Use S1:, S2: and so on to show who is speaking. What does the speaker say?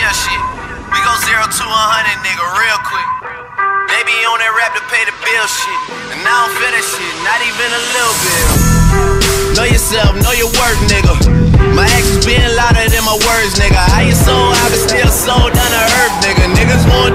S1: real shit. We go 0 to 100, nigga, real quick. They be on that rap to pay the bill shit, and I don't feel that shit, not even a little bit. Know yourself, know your worth, nigga. My actions being louder than my words, nigga. How you sold, I been still sold down to earth, nigga. Niggas want